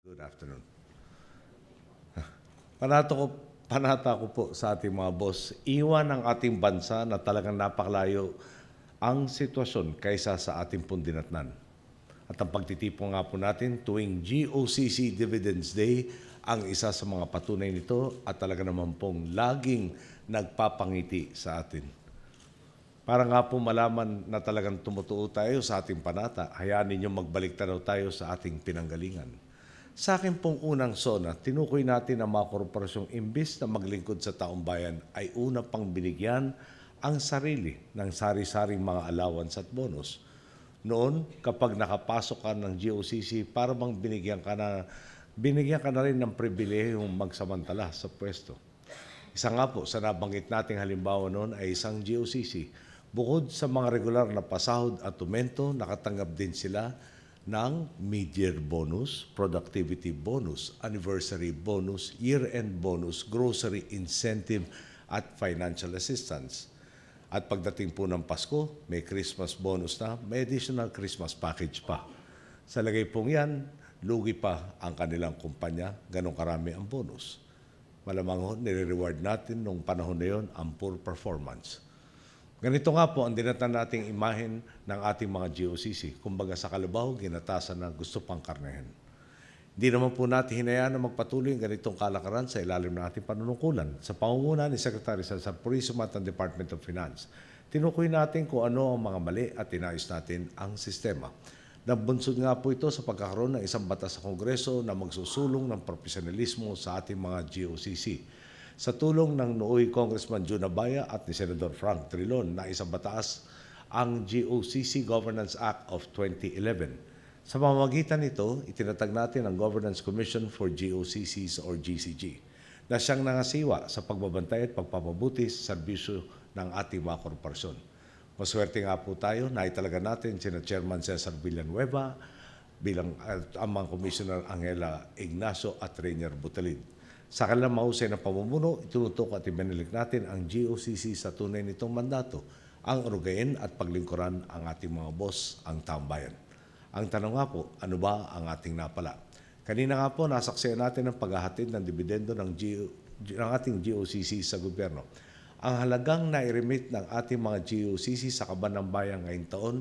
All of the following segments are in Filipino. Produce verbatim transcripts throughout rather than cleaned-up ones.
Good afternoon. Panata ko, panata ko po sa ating mga boss, iwan ang ating bansa na talagang napakalayo ang sitwasyon kaysa sa ating pundinatnan. At ang pagtitipon nga po natin tuwing G O C C Dividends Day ang isa sa mga patunay nito at talaga naman pong laging nagpapangiti sa atin. Para nga po malaman na talagang tumutuo tayo sa ating panata, hayaan ninyo magbalik tanaw tayo sa ating pinanggalingan. Sa akin pong unang sona, tinukoy natin ang mga korporasyong imbis na maglingkod sa taong bayan ay una pang binigyan ang sarili ng sari-saring mga allowance at bonus. Noon, kapag nakapasok ka ng G O C C, para bang binigyan ka na, binigyan ka na rin ng pribilehiyong magsamantala sa pwesto. Isa nga po sa nabanggit nating halimbawa noon ay isang G O C C. Bukod sa mga regular na pasahod at tumento, nakatanggap din sila ng mid-year bonus, productivity bonus, anniversary bonus, year-end bonus, grocery incentive at financial assistance. At pagdating po ng Pasko, may Christmas bonus na, may additional Christmas package pa. Sa lagay pong yan, lugi pa ang kanilang kumpanya, ganong karami ang bonus. Malamang ho, nire-reward natin nung panahon na yon ang poor performance. Ganito nga po ang dinatan nating imahen ng ating mga G O C C. Kumbaga sa kalabaw, ginatasan na gusto pang karnehan. Hindi naman po natin hinayaan na magpatuloy ang ganitong kalakaran sa ilalim ng ating panunungkulan. Sa pangunguna ni Secretary sa Purisma at ng Department of Finance, tinukoy natin kung ano ang mga mali at inayos natin ang sistema. Nabunsod nga po ito sa pagkakaroon ng isang batas sa Kongreso na magsusulong ng profesionalismo sa ating mga G O C C. Sa tulong ng nooy Congressman Jun Abaya at ni Senador Frank Trilon na isang batas ang G O C C Governance Act of twenty eleven. Sa pamamagitan nito, itinatag natin ang Governance Commission for G O C Cs or G C G na siyang nangasiwa sa pagbabantay at pagpapabuti sa serbisyo ng ating mga korporasyon. Maswerte nga po tayo na italaga natin sina Chairman Cesar Villanueva bilang uh, ang mga Commissioner Angela Ignacio at Rainier Butalid. Sa kanilang mahusay na pamumuno, itunutok at ibinilik natin ang G O C C sa tunay nitong mandato, ang urugayin at paglingkuran ang ating mga boss, ang taong bayan. Ang tanong nga po, ano ba ang ating napala? Kanina nga po, nasaksihan natin ang paghahatid ng dibidendo ng, G- ng ating G O C C sa gobyerno. Ang halagang nai-remit ng ating mga G O C C sa kaban ng bayan ngayong taon,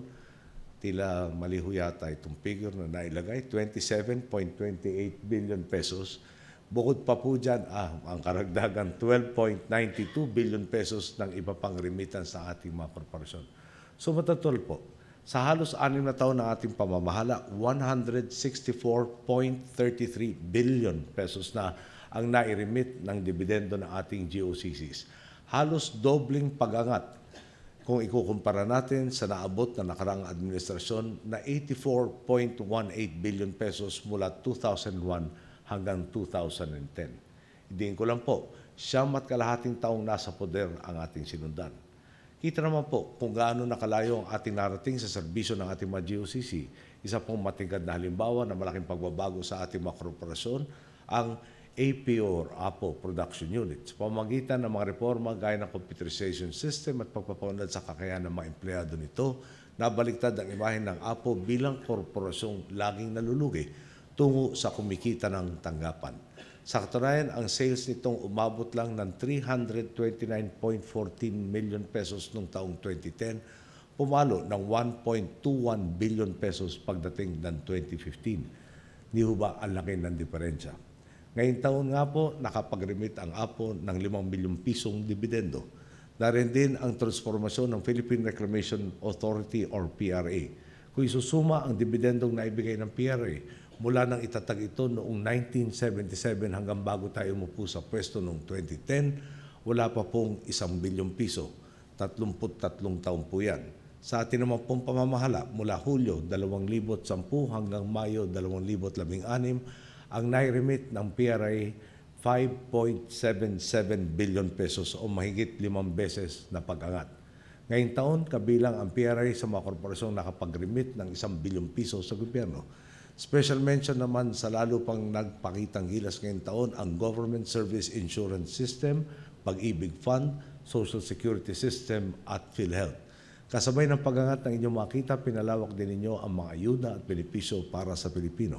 tila maliho yata itong figure na nailagay, twenty-seven point two eight billion pesos. Bukod pa po dyan, ah, ang karagdagan twelve point nine two billion pesos ng iba pang remittance sa ating mga korporasyon. So matatol po, sa halos anim na taon ng ating pamamahala, one hundred sixty-four point three three billion pesos na ang nai-remit ng dividendo ng ating G O C Cs. Halos dobling pagangat kung ikukumpara natin sa naabot na nakaraang administrasyon na eighty-four point one eight billion pesos mula two thousand one hanggang two thousand ten. Idiin ko lang po, siyam at kalahating taong nasa poder ang ating sinundan. Kita naman po kung gaano nakalayo ang ating narating sa serbisyo ng ating mga G O C C. Isa pong matingkad na halimbawa na malaking pagbabago sa ating mga korporasyon, ang A P O or A P O Production Unit. Sa pamamagitan ng mga reforma gaya ng computerization system at pagpapaunlad sa kakayahan ng mga empleyado nito, nabaliktad ang imahen ng A P O bilang korporasyong laging nalulugi tungo sa kumikita ng tanggapan. Sa katunayan, ang sales nitong umabot lang ng three hundred twenty-nine point one four million pesos noong taong twenty ten, pumalo ng one point two one billion pesos pagdating ng twenty fifteen. Di ho ba ang laki ng diferensya? Ngayong taon nga po, nakapag-remit ang A P O ng limang milyong pisong dividendo. Narin din ang transformasyon ng Philippine Reclamation Authority or P R A. Kung isusuma ang dividendong naibigay ng P R A, mula nang itatag ito noong nineteen seventy-seven hanggang bago tayo umupo sa pwesto noong twenty ten, wala pa pong isang bilyong piso. tatlumput tatlong taon po yan. Sa atin naman pong pamamahala, mula Hulyo dalawang libo sampu hanggang Mayo dalawang libo labing anim, ang nai-remit ng P R A five point seven seven billion pesos o mahigit limang beses na pag-angat. Ngayong taon, kabilang ang P R A sa mga korporasyong nakapag-remit ng isang bilyong piso sa gobyerno. Special mention naman sa lalo pang nagpakitang gilas ngayong taon ang Government Service Insurance System, Pag-ibig Fund, Social Security System at PhilHealth. Kasabay ng pag-angat ng inyong makita, pinalawak din ninyo ang mga ayuda at benepisyo para sa Pilipino.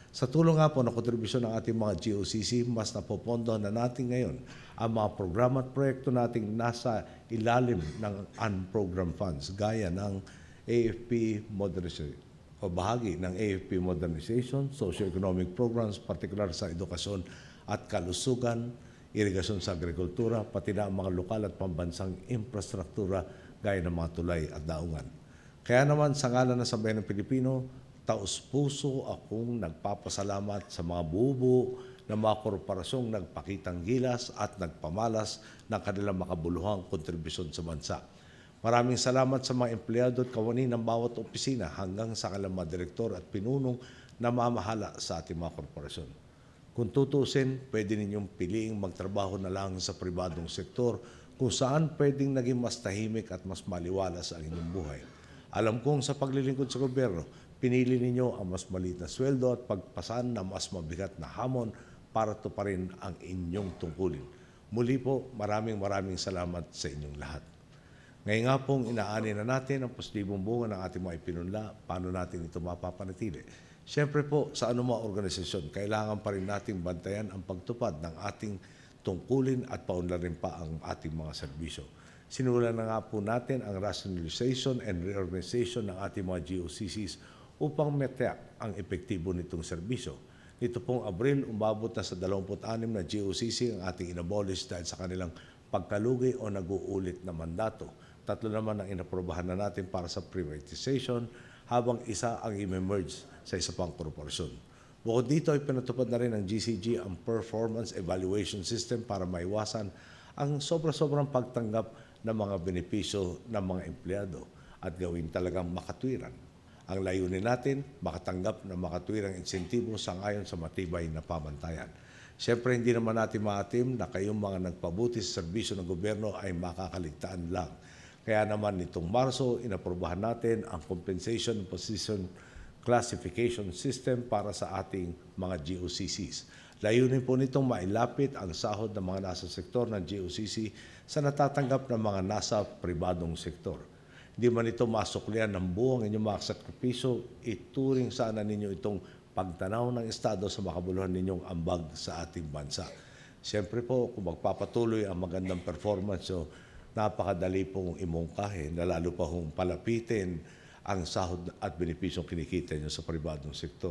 Sa tulong nga po ng kontribusyon ng ating mga G O C C, mas napopondo na natin ngayon ang mga programa at proyekto nating nasa ilalim ng unprogrammed funds gaya ng A F P Modernization o bahagi ng A F P Modernization, socio-economic programs, partikular sa edukasyon at kalusugan, irigasyon sa agrikultura, pati na ang mga lokal at pambansang infrastruktura gaya ng mga tulay at daungan. Kaya naman sa ngalan ng sambayan ng Pilipino, taos-puso akong nagpapasalamat sa mga bubuo ng mga korporasyong nagpakitang gilas at nagpamalas ng kanilang makabuluhang kontribusyon sa bansa. Maraming salamat sa mga empleyado at kawani ng bawat opisina hanggang sa kanilang mga direktor at pinunong na mamahala sa ating mga korporasyon. Kung tutusin, pwede ninyong piliing magtrabaho na lang sa pribadong sektor kung saan pwedeng naging mas tahimik at mas maliwalas ang inyong buhay. Alam kong sa paglilingkod sa gobyerno, pinili ninyo ang mas maliit na sweldo at pagpasan na mas mabigat na hamon para tuparin ang inyong tungkulin. Muli po, maraming maraming salamat sa inyong lahat. Ngayon nga pong inaani na natin ang positibong bunga ng ating mga ipinunla, paano natin ito mapapanatili. Siyempre po, sa anumang organisasyon, kailangan pa rin nating bantayan ang pagtupad ng ating tungkulin at paunlarin pa ang ating mga serbisyo. Sinulan na nga po natin ang rationalization and reorganization ng ating mga G O C Cs upang metiyak ang epektibo nitong serbisyo. Nito pong Abril, umabot na sa dalawampu't anim na G O C C ang ating inabolish dahil sa kanilang pagkalugi o nag-uulit na mandato. Tatlo naman ang inaprobahan na natin para sa privatization, habang isa ang i-merge sa isa pang korporasyon. Bukod dito, ay pinatupad na rin ng G C G ang Performance Evaluation System para maiwasan ang sobra-sobrang pagtanggap ng mga benepisyo ng mga empleyado at gawin talagang makatwiran. Ang layunin natin, makatanggap ng makatwirang insentibo sangayon sa matibay na pamantayan. Siyempre, hindi naman natin maatim na kayong mga nagpabuti sa serbisyo ng gobyerno ay makakaligtaan lang. Kaya naman nitong Marso, inaprobahan natin ang Compensation Position Classification System para sa ating mga G O C Cs. Layunin po nitong mailapit ang sahod ng mga nasa sektor ng G O C C sa natatanggap ng mga nasa pribadong sektor. Hindi man ito masuklian ng buong inyong mga sakripisyo, ituring sana ninyo itong pagtanaw ng Estado sa makabuluhan ninyong ambag sa ating bansa. Siyempre po, kung magpapatuloy ang magandang performance nyo, napakadali pong imungkahin na lalo pa hong palapitin ang sahod at benepisyong kinikita nyo sa pribadong sektor.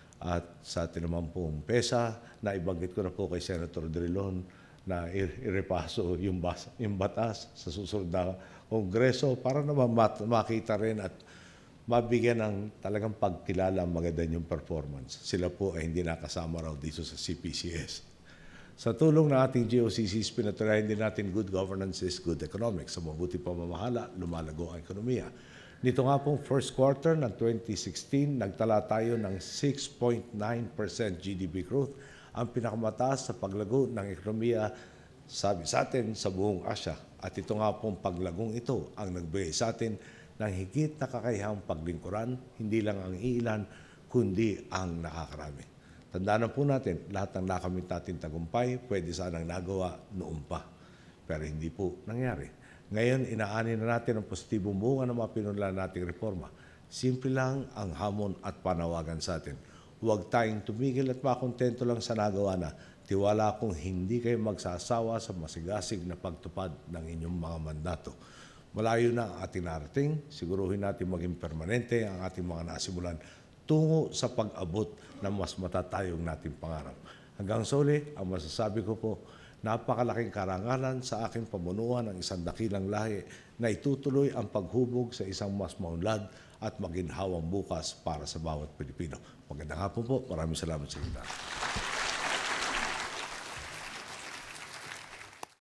At sa atin naman pong PESA, na ibanggit ko na po kay Senator Drilon na irepaso yung, bas, yung batas sa susunod na Kongreso para naman makita rin at mabigyan ng talagang pagkilala ang maganda yung performance. Sila po ay hindi nakasama raw dito sa C P C S. Sa tulong ng ating G O C Cs, pinaturayan din natin good governance is good economics. Sa mabuti pamamahala, lumalago ang ekonomiya. Nito nga pong first quarter ng twenty sixteen, nagtala tayo ng six point nine percent G D P growth, ang pinakamataas sa paglago ng ekonomiya sabi sa atin sa buong Asia. At ito nga pong paglagong ito ang nagbigay sa atin ng higit na kakayahang paglingkuran, hindi lang ang iilan, kundi ang nakakarami. Tandaan po natin, lahat ng nakamit natin tagumpay, pwede sanang nagawa noon pa. Pero hindi po nangyari. Ngayon, inaani na natin ang positibong bunga ng mga pinunla nating reforma. Simple lang ang hamon at panawagan sa atin. Huwag tayong tumigil at makontento lang sa nagawa na. Tiwala akong hindi kayo magsasawa sa masigasig na pagtupad ng inyong mga mandato. Malayo na ang ating narating, siguruhin natin maging permanente ang ating mga nasimulan tungo sa pag-abot ng mas matatayong nating pangarap. Hanggang sa uli, ang masasabi ko po, napakalaking karangalan sa aking pamunuan ng isang dakilang lahi na itutuloy ang paghubog sa isang mas maunlad at maginhawang bukas para sa bawat Pilipino. Magandang hapon po. Maraming salamat sa inyo.